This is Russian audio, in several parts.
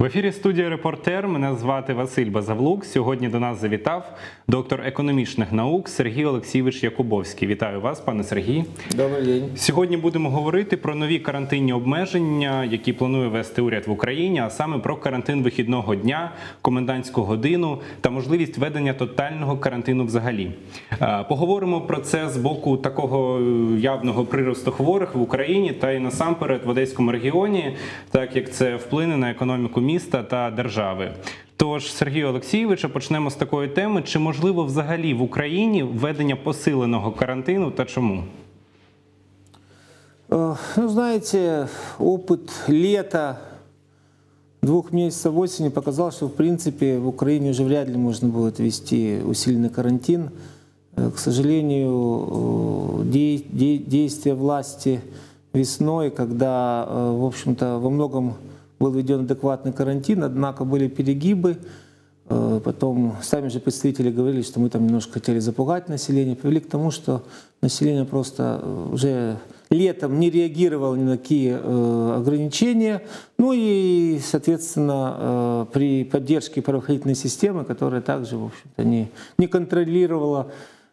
В ефірі студія «Репортер». Мене звати Василь Базавлук. Сьогодні до нас завітав доктор економічних наук Сергій Олексійович Якубовський. Вітаю вас, пане Сергій. Добрий день. Сьогодні будемо говорити про нові карантинні обмеження, які планує ввести уряд в Україні, а саме про карантин вихідного дня, комендантську годину та можливість введення тотального карантину взагалі. Поговоримо про це з боку такого явного приросту хворих в Україні та і насамперед в Одеському регіоні, так як це вплине на економіку міста та держави. Тож, Сергію Олексійовичу, почнемо з такої теми. Чи можливо взагалі в Україні введення посиленого карантину та чому? Ну, знаете, опыт лета, 2 месяцев осени показал, что в принципе в Украине уже вряд ли можно будет ввести усиленный карантин. К сожалению, действия власти весной, когда, в общем-то, во многом был введен адекватный карантин, однако были перегибы. Потом сами же представители говорили, что мы там немножко хотели запугать население, привели к тому, что население просто уже летом не реагировало ни на какие ограничения. Ну и, соответственно, при поддержке правоохранительной системы, которая также, в общем-то, не контролировала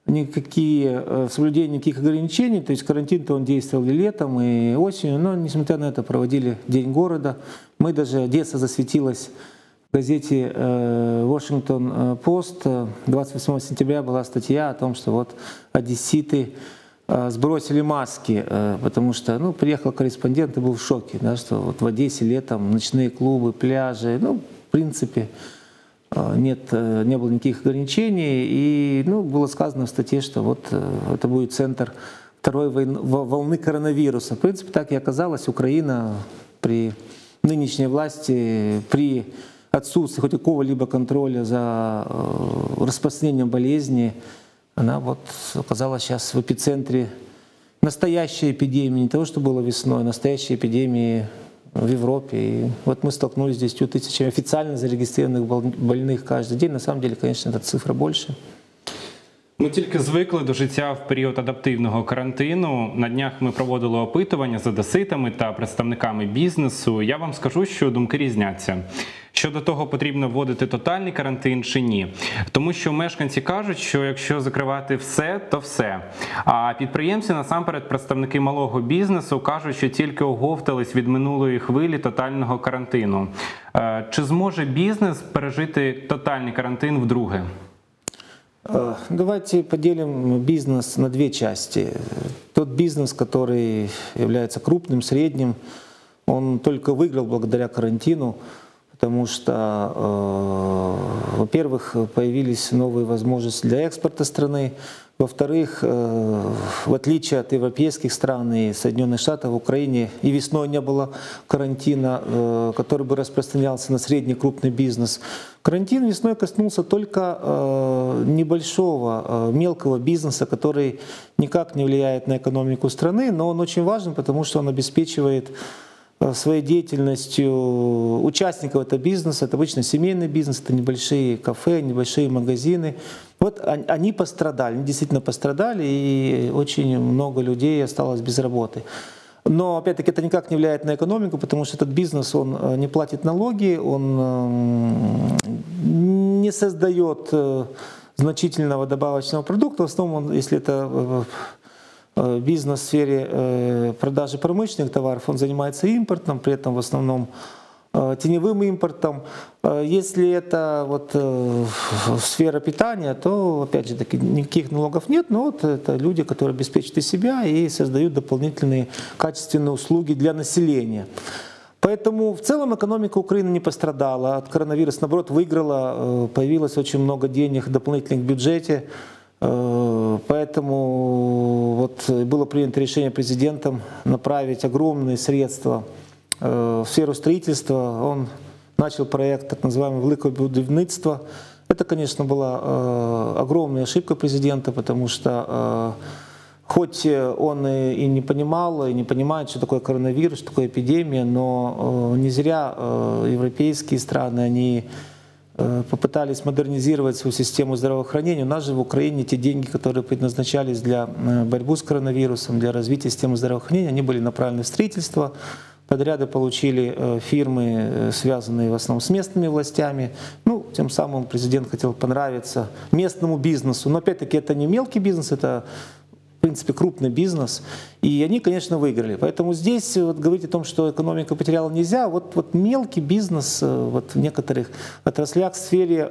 соблюдение никаких ограничений, то есть карантин-то он действовал и летом, и осенью, но несмотря на это проводили День города. Мы даже, Одесса засветилась в газете «Вашингтон Пост». 28 сентября была статья о том, что вот одесситы сбросили маски, потому что приехал корреспондент и был в шоке, да, что вот в Одессе летом ночные клубы, пляжи, в принципе, не было никаких ограничений, и было сказано в статье, что вот это будет центр второй волны коронавируса. В принципе, так и оказалось. Украина при нынешней власти, при отсутствии хоть какого-либо контроля за распространением болезни, она вот оказалась сейчас в эпицентре настоящей эпидемии, не того, что было весной, настоящей эпидемии в Европе. И вот мы столкнулись с 10 тысячами официально зарегистрированных больных каждый день. На самом деле, конечно, эта цифра больше. Ми тільки звикли до життя в період адаптивного карантину. На днях ми проводили опитування з одеситами та представниками бізнесу. Я вам скажу, що думки різняться. Щодо того, потрібно вводити тотальний карантин чи ні. Тому що мешканці кажуть, що якщо закривати все, то все. А підприємці, насамперед представники малого бізнесу, кажуть, що тільки оговтались від минулої хвилі тотального карантину. Чи зможе бізнес пережити тотальний карантин вдруге? Давайте поделим бизнес на две части. Тот бизнес, который является крупным, средним, он только выиграл благодаря карантину, потому что, во-первых, появились новые возможности для экспорта страны, во-вторых, в отличие от европейских стран и Соединенных Штатов, в Украине и весной не было карантина, который бы распространялся на средний крупный бизнес. Карантин весной коснулся только небольшого, мелкого бизнеса, который никак не влияет на экономику страны, но он очень важен, потому что он обеспечивает своей деятельностью участников этого бизнеса. Это обычно семейный бизнес, это небольшие кафе, небольшие магазины. Вот они пострадали, они действительно пострадали, и очень много людей осталось без работы. Но, опять-таки, это никак не влияет на экономику, потому что этот бизнес, он не платит налоги, он не создает значительного добавочного продукта. В основном, если это бизнес в сфере продажи промышленных товаров, он занимается импортом, при этом в основном теневым импортом. Если это сфера питания, то, опять же, никаких налогов нет, но вот это люди, которые обеспечивают и себя и создают дополнительные качественные услуги для населения. Поэтому в целом экономика Украины не пострадала от коронавируса, наоборот, выиграла, появилось очень много денег дополнительных в бюджете. Поэтому было принято решение президентом направить огромные средства в сферу строительства. Он начал проект так называемого «Великого будівництва». Это, конечно, была огромная ошибка президента, потому что хоть он и не понимал, и не понимает, что такое коронавирус, что такое эпидемия, но не зря европейские страны, они попытались модернизировать свою систему здравоохранения. У нас же в Украине те деньги, которые предназначались для борьбы с коронавирусом, для развития системы здравоохранения, они были направлены в строительство. подряды получили фирмы, связанные в основном с местными властями. Ну, тем самым президент хотел понравиться местному бизнесу. Но опять-таки это не мелкий бизнес, это в принципе крупный бизнес. И они, конечно, выиграли. Поэтому здесь вот говорить о том, что экономика потеряла, нельзя. Вот мелкий бизнес вот в некоторых отраслях в сфере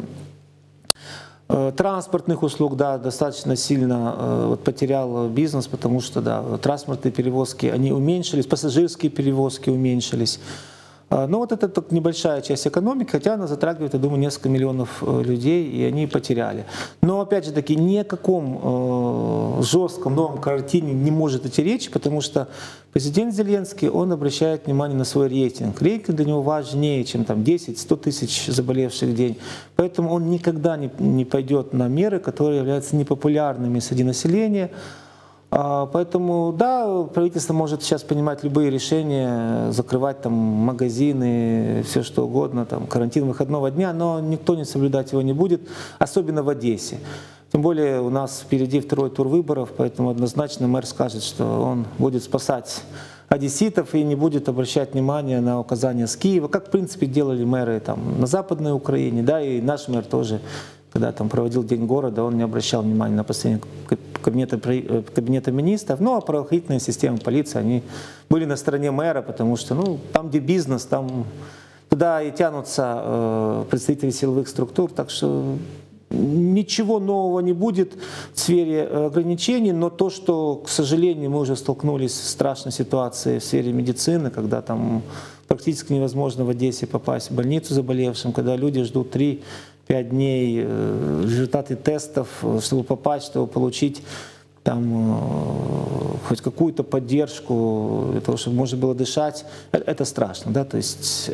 транспортных услуг, да, достаточно сильно вот потерял бизнес, потому что, да, транспортные перевозки, они уменьшились, пассажирские перевозки уменьшились. Но вот это только небольшая часть экономики, хотя она затрагивает, я думаю, несколько миллионов людей, и они потеряли. Но, опять же таки, ни о каком жестком новом карантине не может идти речь, потому что президент Зеленский, он обращает внимание на свой рейтинг. Рейтинг для него важнее, чем там 10-100 тысяч заболевших в день. Поэтому он никогда не пойдет на меры, которые являются непопулярными среди населения. Поэтому, да, правительство может сейчас принимать любые решения, закрывать там магазины, все что угодно, там, карантин выходного дня, но никто не соблюдать его не будет, особенно в Одессе. Тем более у нас впереди второй тур выборов, поэтому однозначно мэр скажет, что он будет спасать одесситов и не будет обращать внимание на указания с Киева, как в принципе делали мэры там, на Западной Украине, да, и наш мэр тоже. Когда там проводил День города, он не обращал внимания на постановление кабинета министров. Ну, а правоохранительные системы, полиция, они были на стороне мэра, потому что, ну, там, где бизнес, там туда и тянутся представители силовых структур. Так что ничего нового не будет в сфере ограничений, но то, что, к сожалению, мы уже столкнулись с страшной ситуацией в сфере медицины, когда там практически невозможно в Одессе попасть в больницу заболевшим, когда люди ждут 3-5 дней результаты тестов, чтобы попасть, чтобы получить там хоть какую-то поддержку для того, чтобы можно было дышать, это страшно, да, то есть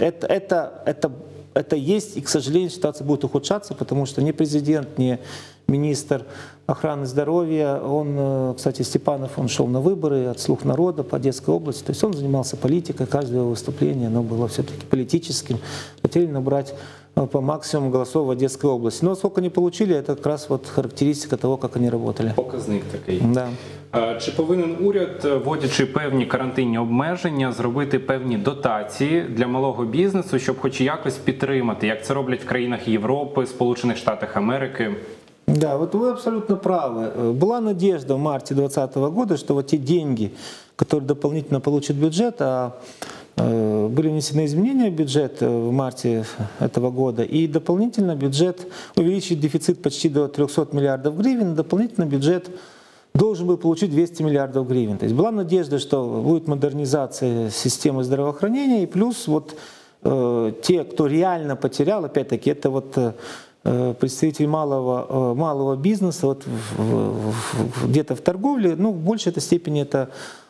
это есть, и, к сожалению, ситуация будет ухудшаться, потому что ни президент, ни министр охраны здоровья, он, кстати, Степанов, он шел на выборы от «Слух народа» по Одесской области, то есть он занимался политикой, каждое его выступление, оно было все-таки политическим, хотели набрать по максимуму голосов в Одесской области. Но сколько они получили, это как раз вот характеристика того, как они работали. Показник такий. Да. Чи повинен уряд, вводячи певні карантинні обмеження, зробити певні дотації для малого бізнесу, щоб хоч якось підтримати, як це роблять в країнах Європи, Сполучених Штатах Америки? Да, вот вы абсолютно правы. Была надежда в марте 2020 года, что вот те деньги, которые дополнительно получит бюджет, были внесены изменения в бюджет в марте этого года, и дополнительно бюджет увеличит дефицит почти до 300 миллиардов гривен, дополнительно бюджет должен был получить 200 миллиардов гривен. То есть была надежда, что будет модернизация системы здравоохранения, и плюс вот те, кто реально потерял, опять-таки, это вот представители малого бизнеса, вот где-то в торговле, ну, в большей этой степени это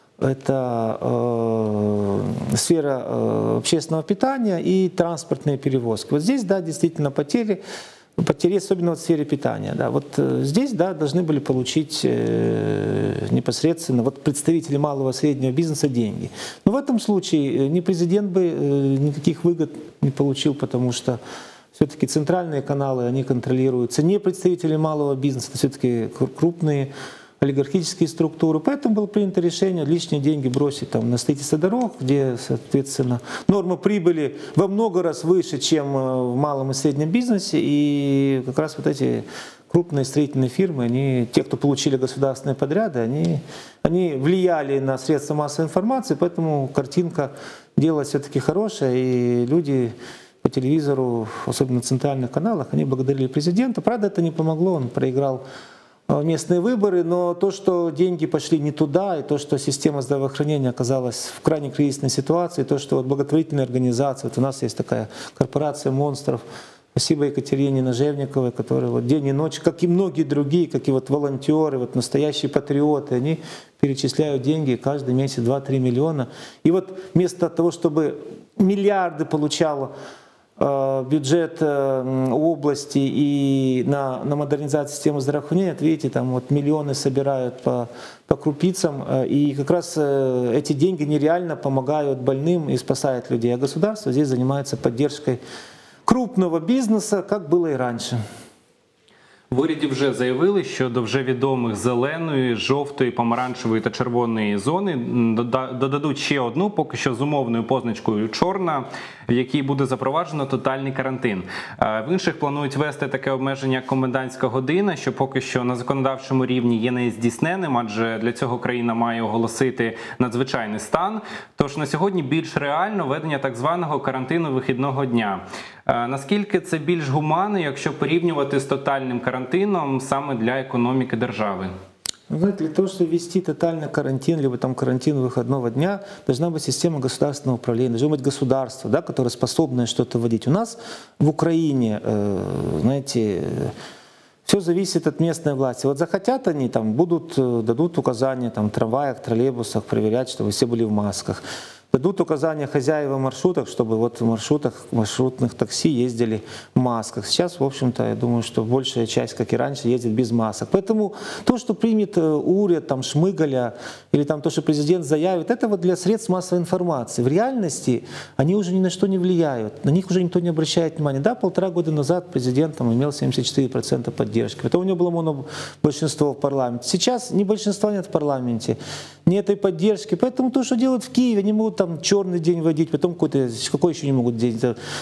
сфера общественного питания и транспортные перевозки. Вот здесь, да, действительно потери, особенно в сфере питания. Да. Вот здесь, да, должны были получить непосредственно вот представители малого и среднего бизнеса деньги. Но в этом случае ни президент бы никаких выгод не получил, потому что все-таки центральные каналы, они контролируются не представители малого бизнеса, а все-таки крупные олигархические структуры. Поэтому было принято решение лишние деньги бросить там, на строительство дорог, где, соответственно, норма прибыли во много раз выше, чем в малом и среднем бизнесе. И как раз вот эти крупные строительные фирмы, они, те, кто получили государственные подряды, они влияли на средства массовой информации, поэтому картинка делалась все-таки хорошая, и люди по телевизору, особенно на центральных каналах, они благодарили президента. Правда, это не помогло, он проиграл местные выборы, но то, что деньги пошли не туда, и то, что система здравоохранения оказалась в крайне кризисной ситуации, то, что вот благотворительные организации, вот у нас есть такая корпорация монстров, спасибо Екатерине Нажевниковой, которая вот день и ночь, как и многие другие, как и вот волонтеры, вот настоящие патриоты, они перечисляют деньги каждый месяц 2-3 миллиона. И вот вместо того, чтобы миллиарды получало бюджет области и на модернизацию системы здравоохранения, видите, там вот миллионы собирают по крупицам, и как раз эти деньги нереально помогают больным и спасают людей, а государство здесь занимается поддержкой крупного бизнеса, как было и раньше. В уряді вже заявили, що до вже відомих зеленої, жовтої, помаранчевої та червоної зони додадуть ще одну, поки що з умовною позначкою чорна, в якій буде запроваджено тотальний карантин. В інших планують ввести таке обмеження, як комендантська година, що поки що на законодавчому рівні є нездійсненним, адже для цього країна має оголосити надзвичайний стан. Тож на сьогодні більш реально введення так званого карантину вихідного дня. Наскільки це більш гуманно, якщо порівнювати з тотальним карантином саме для економіки держави? Знаете, для того, чтобы ввести тотальный карантин, либо там карантин выходного дня, должна быть система государственного управления, должно быть государство, да, которое способно что-то вводить. У нас в Украине, знаете, все зависит от местной власти. Вот захотят они, там, дадут указания там, в трамваях, троллейбусах проверять, чтобы все были в масках. Дадут указания хозяевам маршруток, чтобы вот в маршрутных такси ездили в масках. Сейчас, в общем-то, я думаю, что большая часть, как и раньше, ездит без масок. Поэтому то, что примет уряд, там, Шмыгаля, или там, то, что президент заявит, это вот для средств массовой информации. В реальности они уже ни на что не влияют, на них уже никто не обращает внимания. Да, 1,5 года назад президент там, имел 74% поддержки, потом у него было большинство в парламенте. Сейчас ни большинства нет в парламенте, ни этой поддержки. Поэтому то, что делают в Киеве, они могут там черный день вводить, потом какой еще не могут день,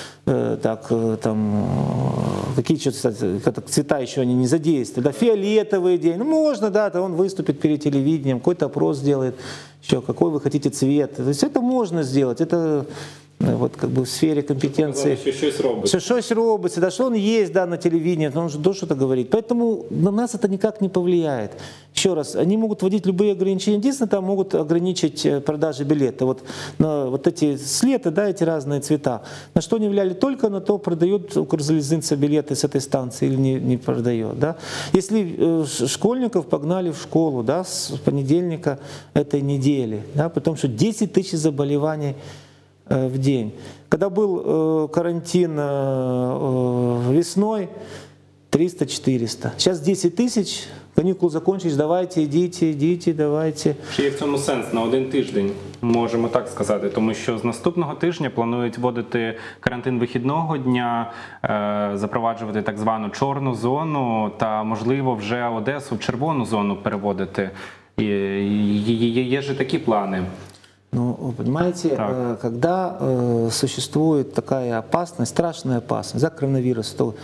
какие цвета еще они не задействовали, да, фиолетовый день, ну можно, да, то он выступит перед телевидением, какой-то опрос сделает, еще какой вы хотите цвет, то есть это можно сделать, это вот как бы в сфере компетенции. Что-то робится, да, что он есть, да, на телевидении, он же до что-то говорит. Поэтому на нас это никак не повлияет. Еще раз, они могут вводить любые ограничения. Единственное, там могут ограничить продажи билета. Вот, вот эти слеты, да, эти разные цвета. На что они влияли? Только на то, продает Укрзалезница билеты с этой станции или не продает. Да? Если школьников погнали в школу, да, с понедельника этой недели, да, потому что 10 тысяч заболеваний в день. Когда был карантин весной, 300-400. Сейчас 10 тысяч, канікули закончились, давайте, ідіть, давайте. Чи є в цьому сенс на один тиждень, можемо так сказати, тому що з наступного тижня планують вводити карантин вихідного дня, запроваджувати так звану чорну зону та, можливо, вже Одесу в червону зону переводити. Є ж такі плани. Ну, понимаете, когда существует такая опасность, страшная опасность, да, коронавирус, то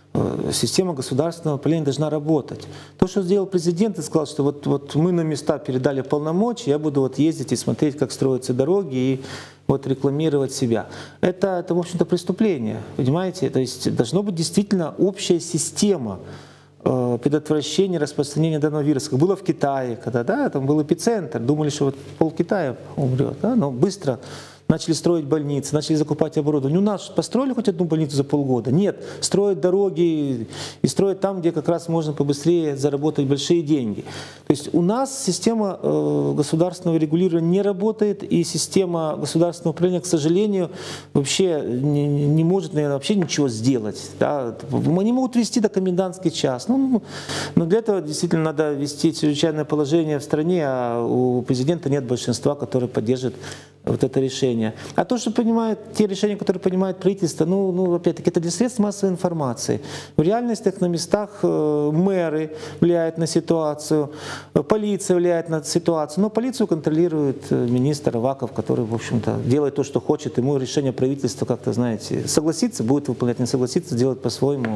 система государственного управления должна работать. То, что сделал президент, и сказал, что вот мы на места передали полномочия, я буду вот ездить и смотреть, как строятся дороги, и вот рекламировать себя. Это в общем-то, преступление, понимаете? То есть должна быть действительно общая система предотвращения распространения данного вируса. Как было в Китае, когда, да, там был эпицентр, думали, что вот пол-Китая умрет, да, но быстро начали строить больницы, начали закупать оборудование. У нас построили хоть одну больницу за полгода? Нет. Строят дороги и строят там, где как раз можно побыстрее заработать большие деньги. То есть у нас система государственного регулирования не работает, и система государственного управления, к сожалению, вообще не может, наверное, вообще ничего сделать. Да. Они могут ввести до комендантский час. Но для этого действительно надо ввести чрезвычайное положение в стране, а у президента нет большинства, которое поддержит вот это решение. А то, что понимают, те решения, которые принимает правительство, ну опять-таки, это для средств массовой информации. В реальностях на местах мэры влияют на ситуацию, полиция влияет на ситуацию, но полицию контролирует министр Аваков, который, в общем-то, делает то, что хочет. Ему решение правительства как-то, знаете, согласиться, будет выполнять, не согласиться, делать по-своему.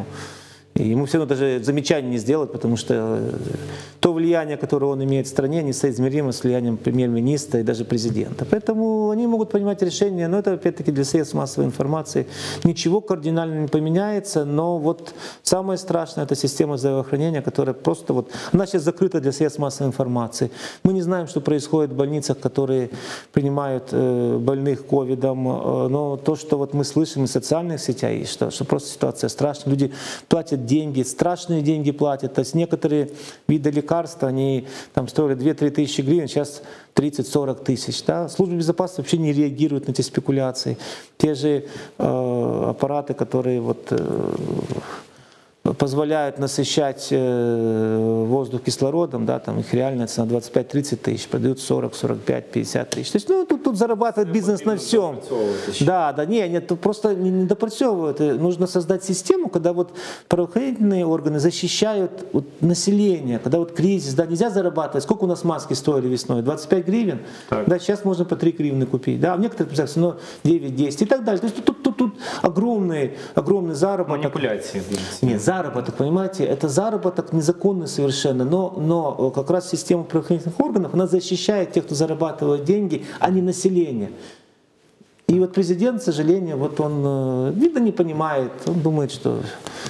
И ему все равно даже замечаний не сделать, потому что то влияние, которое он имеет в стране, несоизмеримо с влиянием премьер-министра и даже президента. Поэтому они могут принимать решения, но это опять-таки для средств массовой информации. Ничего кардинально не поменяется, но вот самое страшное — это система здравоохранения, которая просто вот, она сейчас закрыта для средств массовой информации. Мы не знаем, что происходит в больницах, которые принимают больных ковидом, но то, что вот мы слышим из социальных сетей, что просто ситуация страшная, люди платят деньги, страшные деньги платят. То есть некоторые виды лекарств, они там стоили 2-3 тысячи гривен, сейчас 30-40 тысяч. Да? Служба безопасности вообще не реагирует на эти спекуляции. Те же аппараты, которые вот позволяют насыщать воздух кислородом, да, там их реальная цена 25-30 тысяч, продают 40, 45, 50 тысяч. То есть, ну, тут зарабатывает бизнес на всем. Да, нет, тут просто не допрацевывают. Нужно создать систему, когда вот правоохранительные органы защищают вот население, когда вот кризис, да, нельзя зарабатывать. Сколько у нас маски стоили весной? 25 гривен? Так. Да, сейчас можно по 3 гривны купить. Да, в некоторых местах все равно 9-10 и так далее. То есть тут огромный заработок. Манипуляции. Нет, заработок, понимаете, это заработок незаконный совершенно, но как раз система правоохранительных органов, она защищает тех, кто зарабатывает деньги, а не население. И вот президент, к сожалению, вот он, видно, не понимает, он думает, что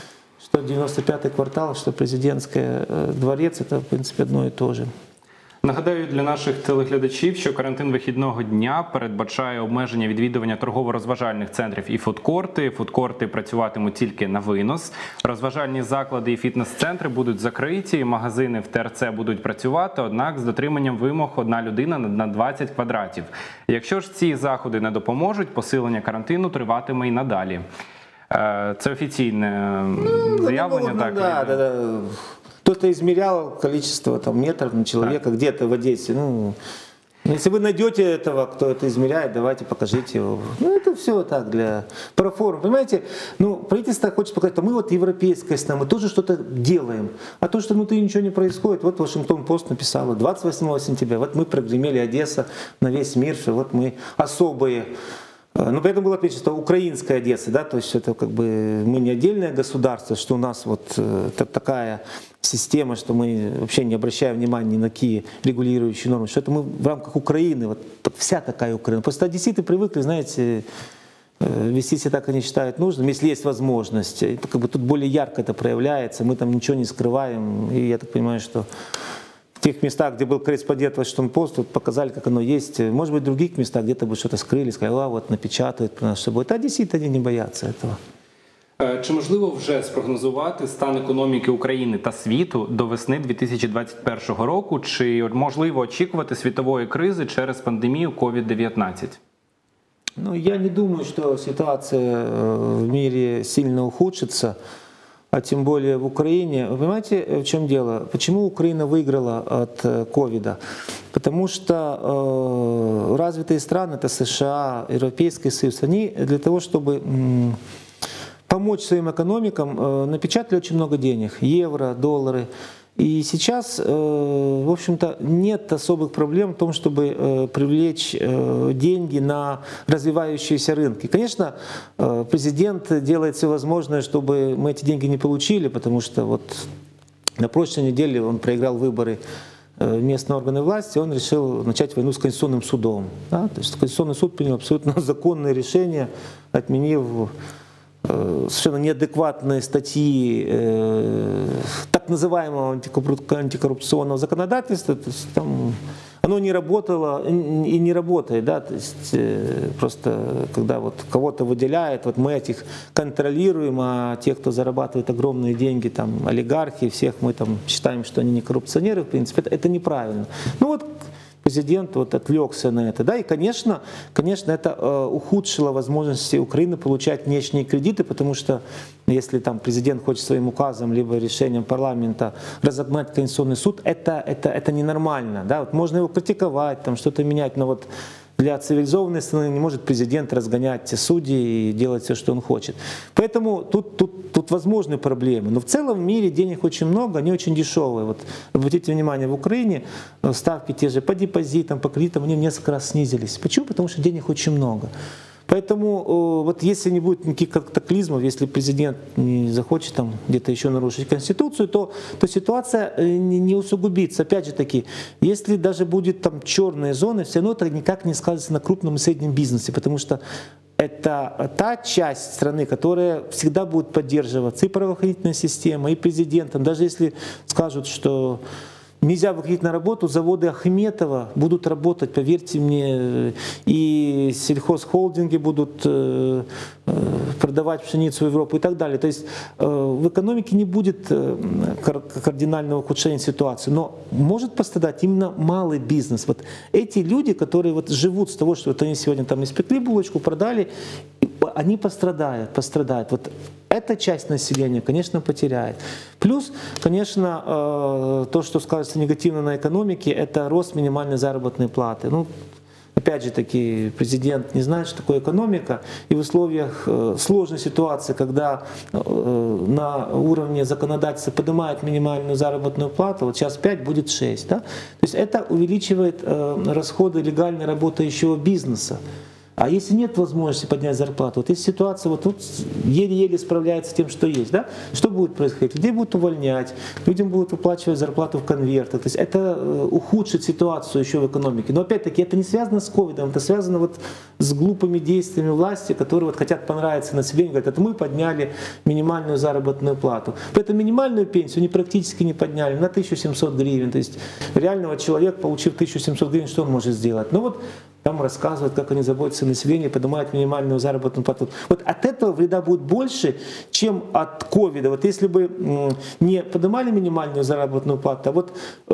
95-й квартал, что президентский дворец, это, в принципе, одно и то же. Нагадаю для наших телеглядачів, що карантин вихідного дня передбачає обмеження відвідування торгово-розважальних центрів і фудкорти. Фудкорти працюватимуть тільки на винос. Розважальні заклади і фітнес-центри будуть закриті, магазини в ТРЦ будуть працювати, однак з дотриманням вимог одна людина на 20 квадратів. Якщо ж ці заходи не допоможуть, посилення карантину триватиме і надалі. Це офіційне заявлення. Так, да. Кто-то измерял количество там, метров на человека где-то в Одессе. Ну, если вы найдете этого, кто это измеряет, давайте покажите его. Ну, это все так для проформы. Понимаете, ну, правительство хочет показать, что мы вот европейская страна, мы тоже что-то делаем. А то, что внутри ничего не происходит, вот Вашингтон-Пост написала 28 сентября, вот мы прогремели Одесса на весь мир, что вот мы особые. Но при этом было написано, что украинская Одесса, да, то есть это как бы мы не отдельное государство, что у нас вот такая система, что мы вообще не обращаем внимания ни на какие регулирующие нормы, что это мы в рамках Украины, вот вся такая Украина. Просто одесситы привыкли, знаете, вести себя так, как они считают нужным, если есть возможность. Это как бы тут более ярко это проявляется, мы там ничего не скрываем, и я так понимаю, что в тех местах, где был корреспондент Вашингтон-Пост, вот показали, как оно есть. Может быть, в других местах где-то бы что-то скрыли, сказали, а вот напечатают про нас, что будет. А одесситы, они не боятся этого. Чи можливо вже спрогнозувати стан економіки України та світу до весни 2021 року? Чи можливо очікувати світової кризи через пандемію COVID-19? Ну, я не думаю, что ситуация в мире сильно ухудшится, а тем более в Украине. Вы понимаете, в чем дело? Почему Украина выиграла от ковида? Потому что развитые страны, это США, Европейский Союз, они для того, чтобы помочь своим экономикам, напечатали очень много денег, евро, доллары. И сейчас, в общем-то, нет особых проблем в том, чтобы привлечь деньги на развивающиеся рынки. Конечно, президент делает все возможное, чтобы мы эти деньги не получили, потому что вот на прошлой неделе он проиграл выборы в местные органы власти, он решил начать войну с Конституционным судом. Да? То есть Конституционный суд принял абсолютно законное решение, отменив совершенно неадекватные статьи так называемого антикоррупционного законодательства. То есть, там, оно не работало и не работает. Да? То есть, просто когда вот кого-то выделяют, вот мы этих контролируем, а те, кто зарабатывает огромные деньги, там, олигархи, всех мы там считаем, что они не коррупционеры, в принципе, это неправильно. Ну вот президент вот отвлекся на это, да, и, конечно, это ухудшило возможности Украины получать внешние кредиты, потому что если там президент хочет своим указом либо решением парламента разогнать Конституционный суд, это ненормально, да, вот можно его критиковать, там что-то менять, но вот для цивилизованной страны не может президент разгонять судей и делать все, что он хочет. Поэтому тут возможны проблемы. Но в целом в мире денег очень много, они очень дешевые. Вот обратите внимание, в Украине ставки те же по депозитам, по кредитам, они в несколько раз снизились. Почему? Потому что денег очень много. Поэтому вот если не будет никаких катаклизмов, если президент не захочет там где-то еще нарушить Конституцию, то ситуация не усугубится. Опять же таки, если даже будет там черные зоны, все равно это никак не скажется на крупном и среднем бизнесе, потому что это та часть страны, которая всегда будет поддерживаться и правоохранительной системой, и президентом. Даже если скажут, что нельзя выходить на работу, заводы Ахметова будут работать, поверьте мне, и сельхозхолдинги будут продавать пшеницу в Европу и так далее. То есть в экономике не будет кардинального ухудшения ситуации, но может пострадать именно малый бизнес. Вот эти люди, которые вот живут с того, что вот они сегодня там испекли булочку, продали, они пострадают. Вот эта часть населения, конечно, потеряет. Плюс, конечно, то, что скажется негативно на экономике, это рост минимальной заработной платы. Ну, опять же таки, президент не знает, что такое экономика, и в условиях сложной ситуации, когда на уровне законодательства поднимают минимальную заработную плату, вот сейчас 5, будет 6, да? То есть это увеличивает расходы легально работающего бизнеса. А если нет возможности поднять зарплату, вот есть ситуация, вот тут еле-еле справляется с тем, что есть, да? Что будет происходить? Людей будут увольнять, людям будут выплачивать зарплату в конвертах. То есть это ухудшит ситуацию еще в экономике. Но опять-таки это не связано с ковидом, это связано вот с глупыми действиями власти, которые вот хотят понравиться населению, говорят, это мы подняли минимальную заработную плату. Поэтому минимальную пенсию они практически не подняли на 1700 гривен. То есть реального человека, получив 1700 гривен, что он может сделать? Ну вот там рассказывают, как они заботятся о населении, поднимают минимальную заработную плату. Вот от этого вреда будет больше, чем от ковида. Вот если бы не поднимали минимальную заработную плату, а вот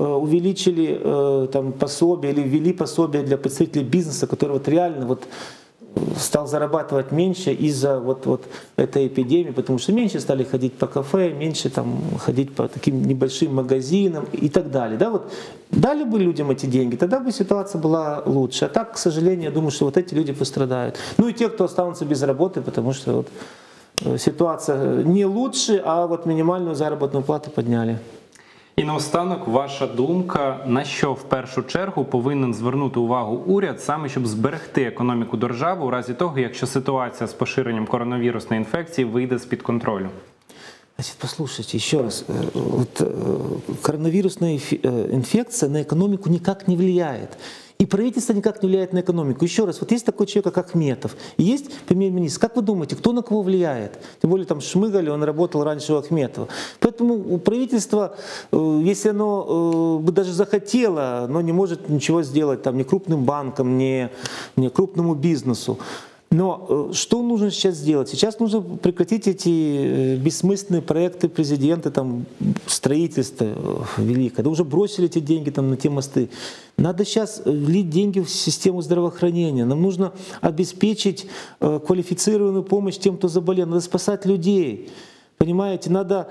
увеличили там пособие или ввели пособие для представителей бизнеса, который вот реально вот стал зарабатывать меньше из-за вот этой эпидемии, потому что меньше стали ходить по кафе, меньше там ходить по таким небольшим магазинам и так далее. Да, вот дали бы людям эти деньги, тогда бы ситуация была лучше. А так, к сожалению, я думаю, что вот эти люди пострадают. Ну и те, кто останутся без работы, потому что вот ситуация не лучше, а вот минимальную заработную плату подняли. І наостанок, ваша думка, на що в першу чергу повинен звернути увагу уряд, саме щоб зберегти економіку держави у разі того, якщо ситуація з поширенням коронавірусної інфекції вийде з-під контролю? Значит, послушайте, еще раз, вот, коронавирусная инфекция на экономику никак не влияет. И правительство никак не влияет на экономику. Еще раз, вот есть такой человек, как Ахметов, и есть премьер-министр. Как вы думаете, кто на кого влияет? Тем более там Шмыгаль, он работал раньше у Ахметова. Поэтому правительство, если оно бы даже захотело, оно не может ничего сделать там, ни крупным банкам, ни крупному бизнесу. Но что нужно сейчас сделать? Сейчас нужно прекратить эти бессмысленные проекты президента, там, строительство великое. Да уже бросили эти деньги там, на те мосты. Надо сейчас влить деньги в систему здравоохранения. Нам нужно обеспечить квалифицированную помощь тем, кто заболел. Надо спасать людей. Понимаете, надо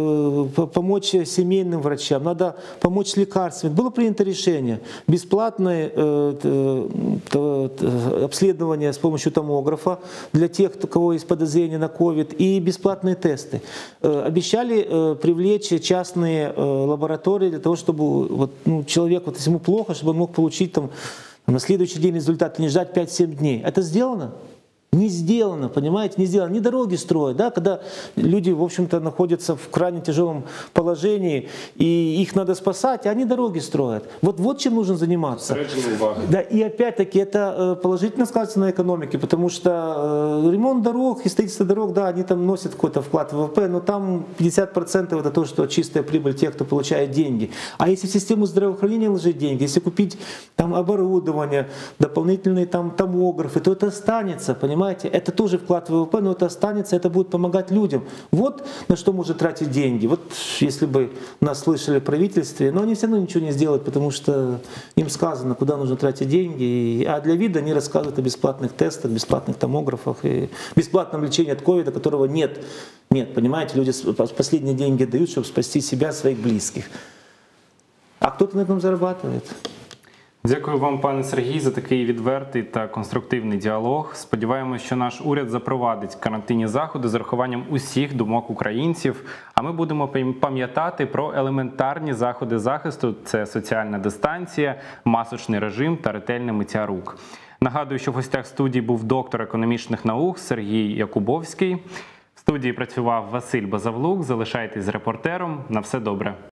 помочь семейным врачам, надо помочь с лекарствами. Было принято решение бесплатное обследование с помощью томографа для тех, у кого есть подозрение на ковид, и бесплатные тесты. Обещали привлечь частные лаборатории для того, чтобы вот, ну, человек, вот, если ему плохо, чтобы он мог получить там, на следующий день результат, не ждать 5-7 дней. Это сделано? Не сделано, понимаете, не сделано. Не дороги строят, да, когда люди, в общем-то, находятся в крайне тяжелом положении, и их надо спасать, а они дороги строят. Вот чем нужно заниматься. Да, и опять-таки это положительно скажется на экономике, потому что ремонт дорог и строительство дорог, да, они там носят какой-то вклад в ВВП, но там 50% это то, что чистая прибыль тех, кто получает деньги. А если в систему здравоохранения вложить деньги, если купить там оборудование, дополнительные там томографы, то это останется, понимаете? Это тоже вклад в ВВП, но это останется, это будет помогать людям. Вот на что можно тратить деньги. Вот если бы нас слышали в правительстве, но они все равно ничего не сделают, потому что им сказано, куда нужно тратить деньги. А для вида они рассказывают о бесплатных тестах, бесплатных томографах и бесплатном лечении от ковида, которого нет. Нет, понимаете, люди последние деньги дают, чтобы спасти себя, своих близких. А кто-то на этом зарабатывает. Дякую вам, пане Сергій, за такий відвертий та конструктивний діалог. Сподіваємось, що наш уряд запровадить карантинні заходи з урахуванням усіх думок українців. А ми будемо пам'ятати про елементарні заходи захисту – це соціальна дистанція, масочний режим та ретельне миття рук. Нагадую, що в гостях студії був доктор економічних наук Сергій Якубовський. В студії працював Василь Базавлук. Залишайтесь з репортером. На все добре.